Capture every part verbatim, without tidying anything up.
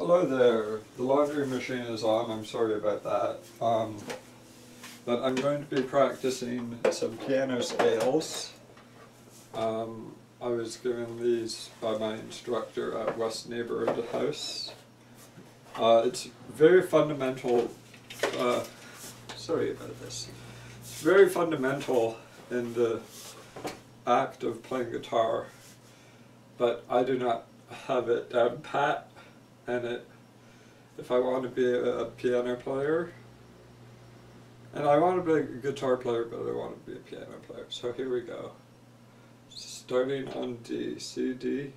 Hello there. The laundry machine is on. I'm sorry about that. Um, but I'm going to be practicing some piano scales. Um, I was given these by my instructor at West Neighborhood House. Uh, it's very fundamental. Uh, sorry about this. It's very fundamental in the act of playing guitar, but I do not have it down pat. And it, if I want to be a, a piano player, and I want to be a guitar player, but I want to be a piano player. So here we go. Starting on D, C, D.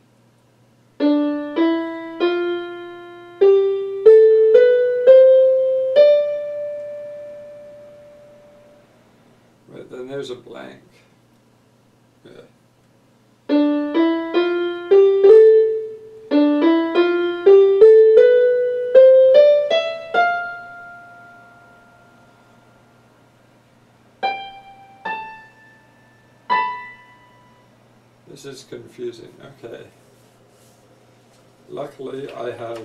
Right, then there's a blank. Yeah. This is confusing. Okay. Luckily, I have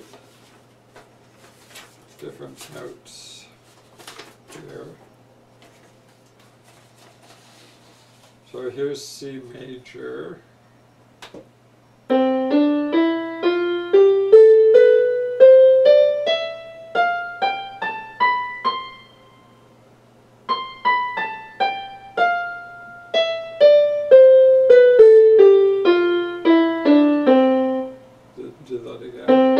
different notes here. So here's C major. Do that again.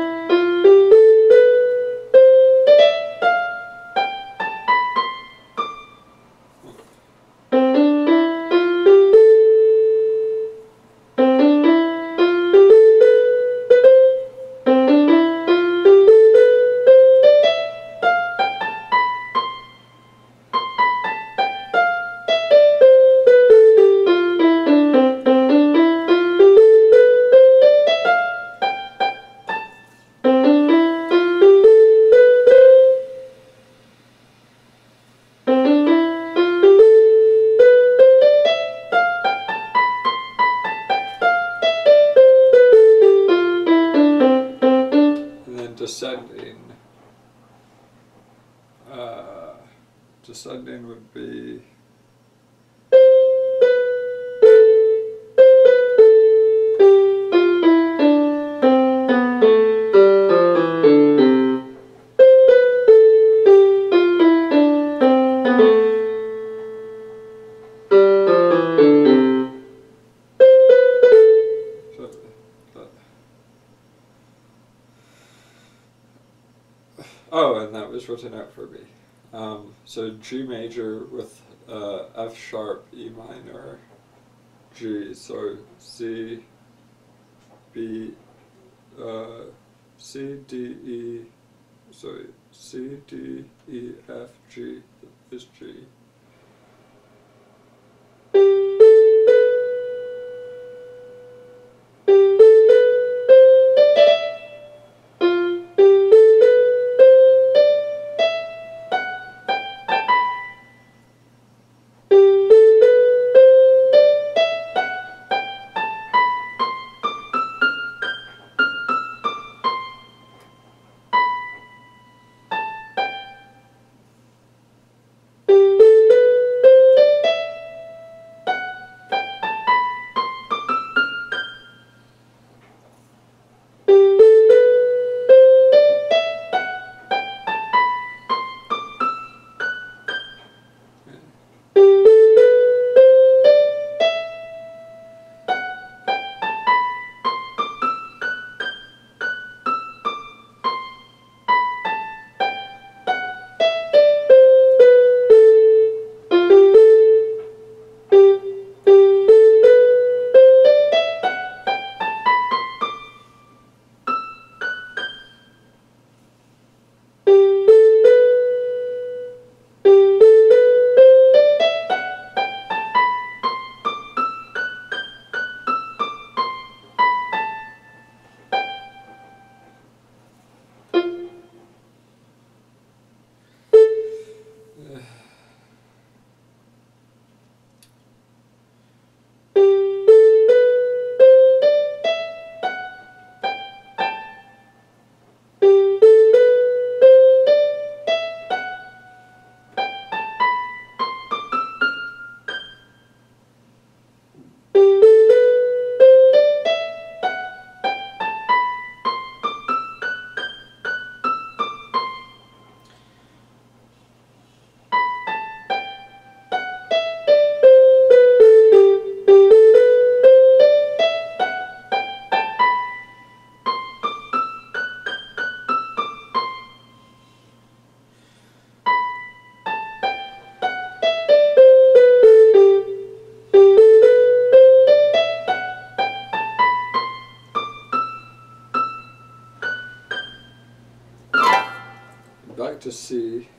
Descending, uh, descending would be oh, and that was written out for me. Um, so G major with uh, F sharp, E minor, G. So C, B, uh, C, D, E, sorry, C, D, E, F, G is G. back to C.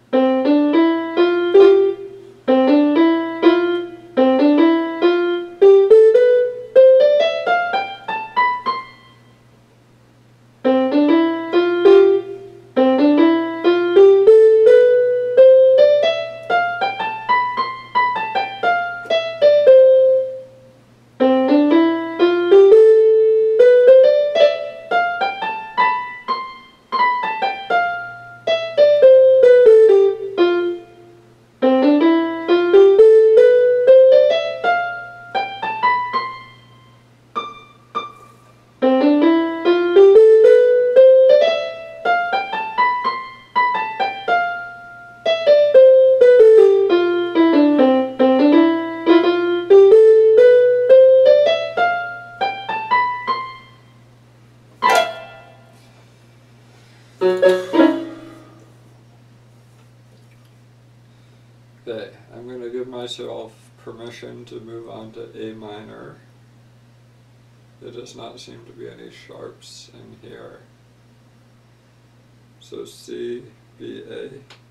Okay, I'm going to give myself permission to move on to A minor. There does not seem to be any sharps in here. So C, B, A.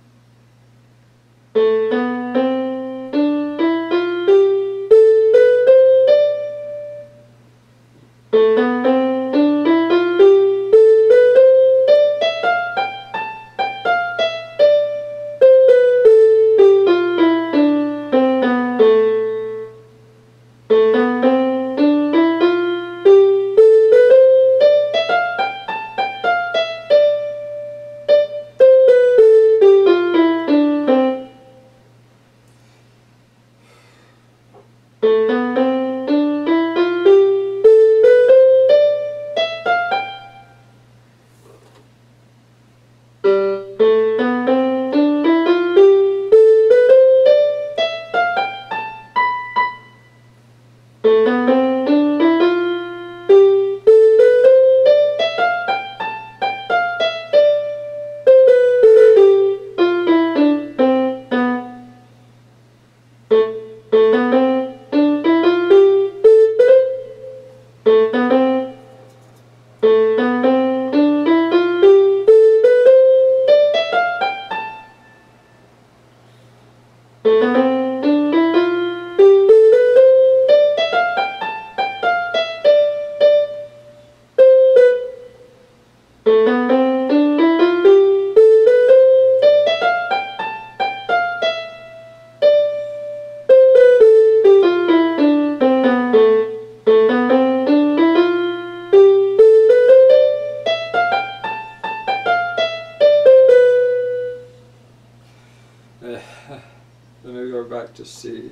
Then we go back to C.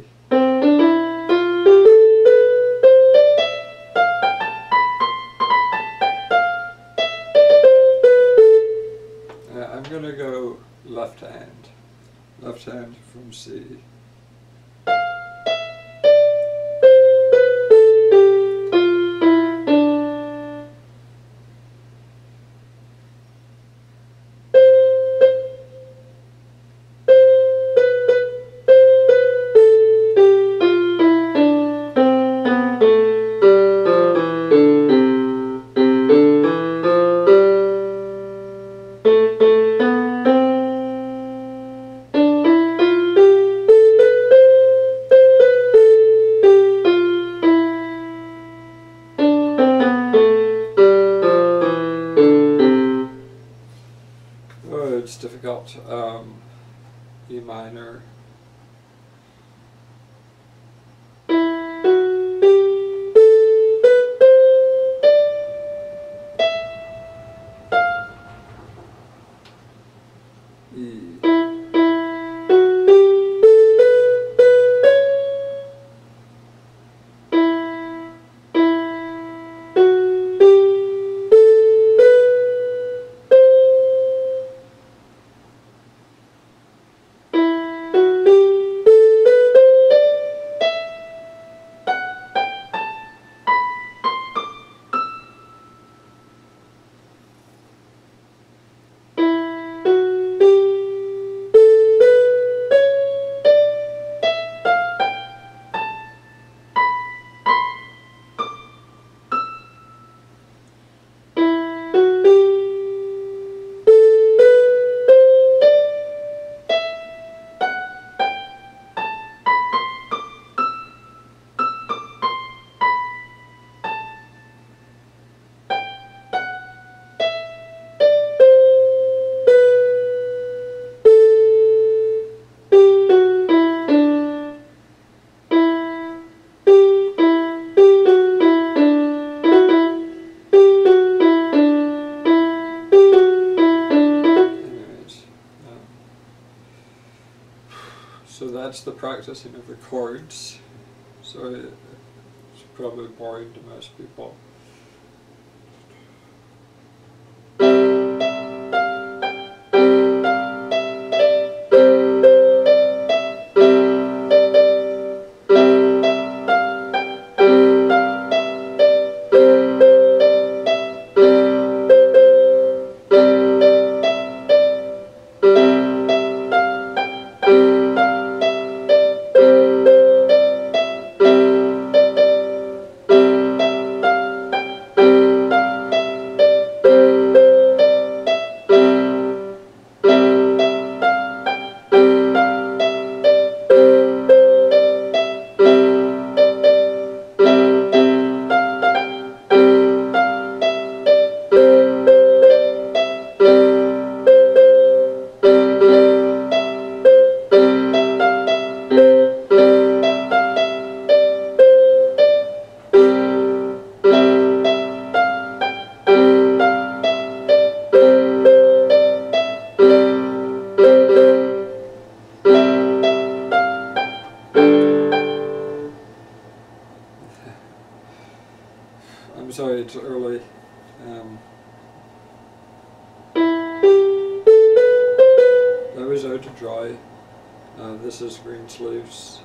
Uh, I'm going to go left hand. Left hand from C. Oh, it's difficult. Um, E minor. E. that's the practicing of the chords, so it's probably boring to most people. I'm sorry it's early. Um, that was out to dry. Uh, this is Greensleeves.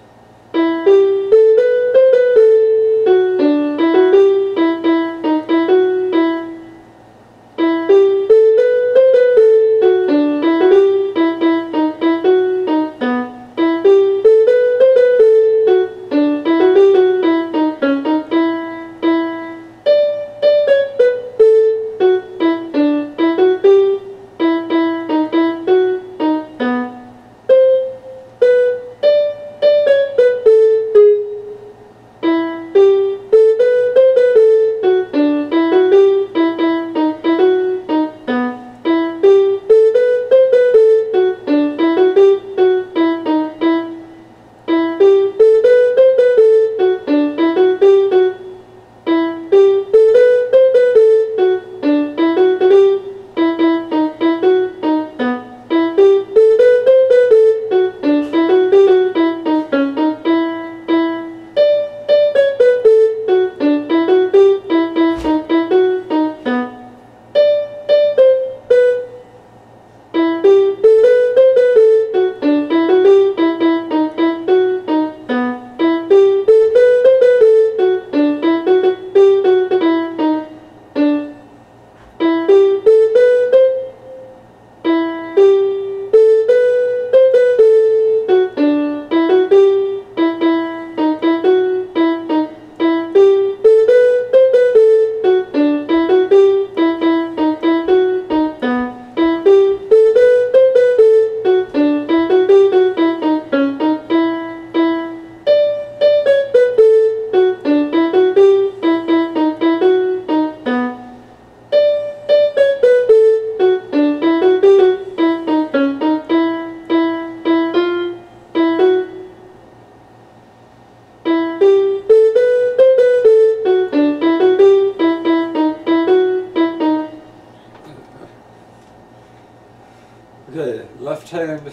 Okay, left hand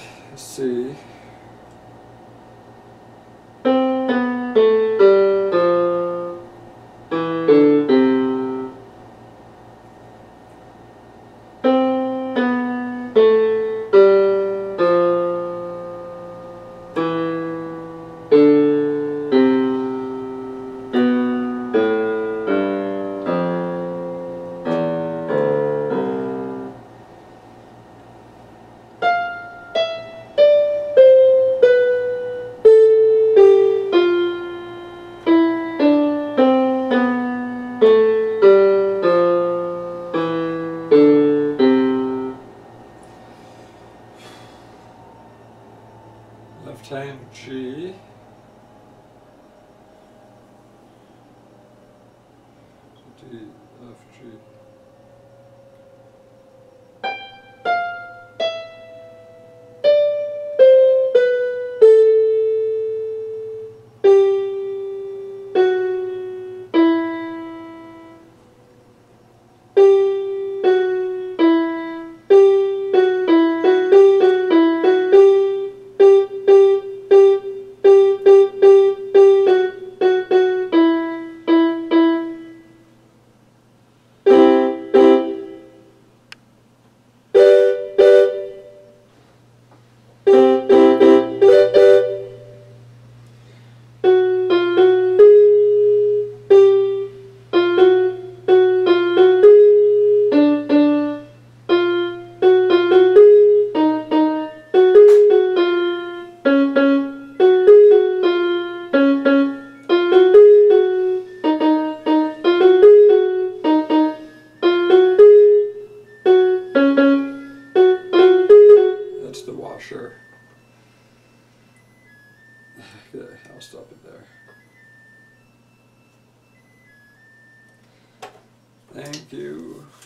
C. Left hand G. D, F, G. sure. Okay, I'll stop it there. Thank you.